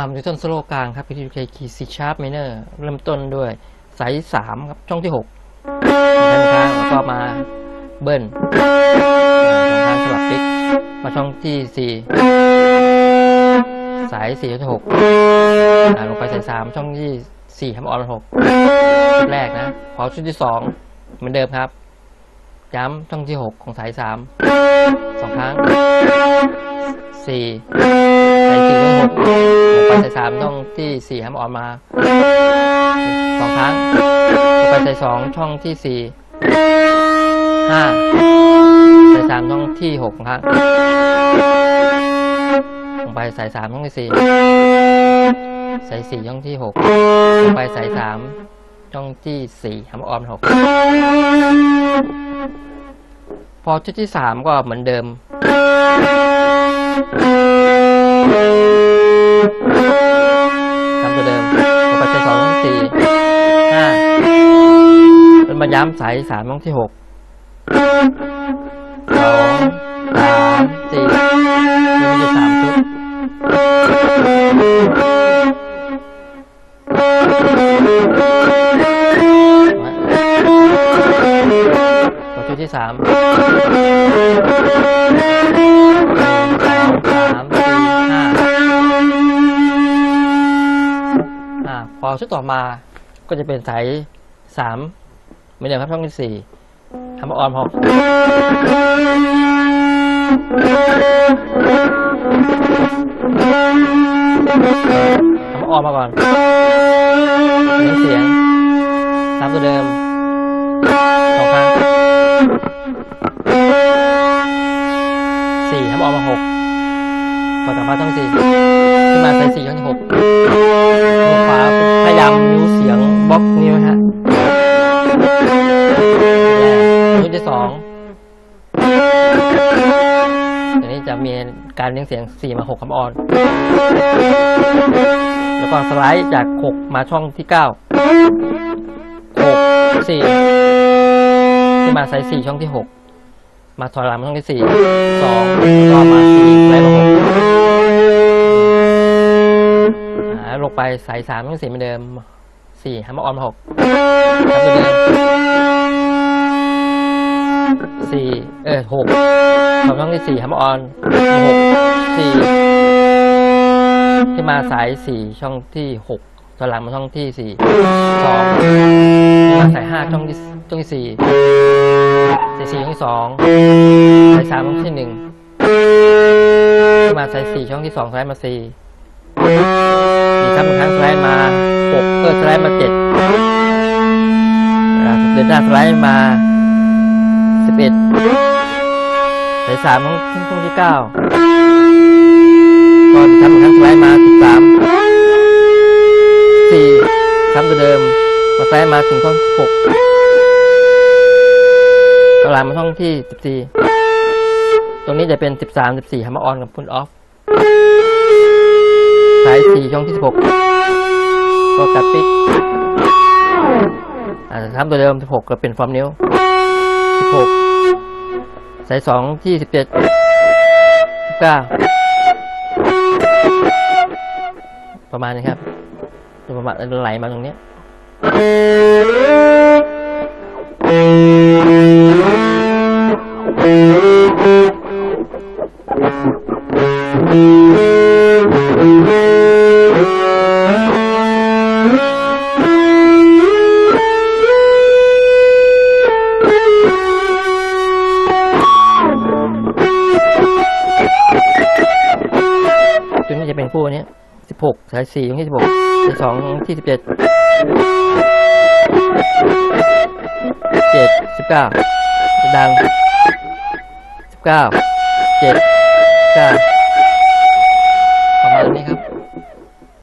ำดิจิตอลโซโล่กลางครับ PTK Key C Sharp Minor เริ่มต้นด้วยสาย3ครับช่องที่6ด้านข้างแล้วก็มาเบิ้ลทางสลับปิกมาช่องที่4สาย4ช่องที่6ลงไปสาย3ช่องที่4ทำออน6ชุดแรกนะพอชุดที่2เหมือนเดิมครับย้ำช่องที่6ของสาย3 2 ครั้ง4สาย4ช่อง6ลงไปสาย3ช่องที่4ทำออนมา2 ครั้งลงไปสาย2ช่องที่4 5สาย3ช่องที่6ครั้งลงไปสาย3ช่องที่4สาย4ช่องที่6ลงไปสาย3ช่องที่4ทำออน6พอชุดที่3ก็เหมือนเดิมทำตัวเดิมลงไปสาย2ช่องที่4 5เป็นมาย้ำสาย3ช่องที่6 2 3 4มีอยู่3ชุดตัวชุดที่3 1 2 3 4 5พอชุดต่อมาก็จะเป็นสาย3ไม่เดิมครับช่องที่4ทำออน6ทำออนมาก่อนเสียงตามตัวเดิม2 ครั้ง4ทำออนมา6พอกลับมาช่อง4ขึ้นมาสาย4ช่องที่6มือขวาพยายามนิ้วเสียงบล็อกนิ้วนะฮะชุดที่2อันนี้จะมีการเลี้ยงเสียง4 มา 6คำออนแล้วก็สไลด์จาก6มาช่องที่9 6 4ขึ้นมาสาย4ช่องที่6มาถอยหลังมาช่องที่4 2ก็มา4ไล่มา6ลงไปสาย3ช่อง4เหมือนเดิม4ทำออนมา6ทำตัวเดิม6ช่องที่4ทำออน6 4ที่มาสาย4ช่องที่6ถอยหลังมาช่องที่4 2มาสาย5ช่องที่4สาย4ช่องที่2สาย3ช่องที่1ที่มาสาย4ช่องที่2สไลด์มา4ครับครั้งสไลด์มา6สไลด์มา7เดินหน้าสไลด์มา11สาย3ช่องที่9ก่อนทำครั้งสไลด์มา13 4ทำตัวเดิมมาสไลด์มาถึงช่อง16ก็ลามมาช่องที่14ตรงนี้จะเป็น13 14ทำมาออนกับพุลออฟสาย4ช่องที่16ก็ตัดปิกทำตัวเดิม16ก็เป็นฟอร์มนิ้ว16สาย2ที่17 19ประมาณนี้ครับประมาณไหลมาตรงนี้ตัวนี้จะเป็นคู่นี้16สาย4ช่องที่16สาย2ช่องที่17 7 19ดัง19 7 9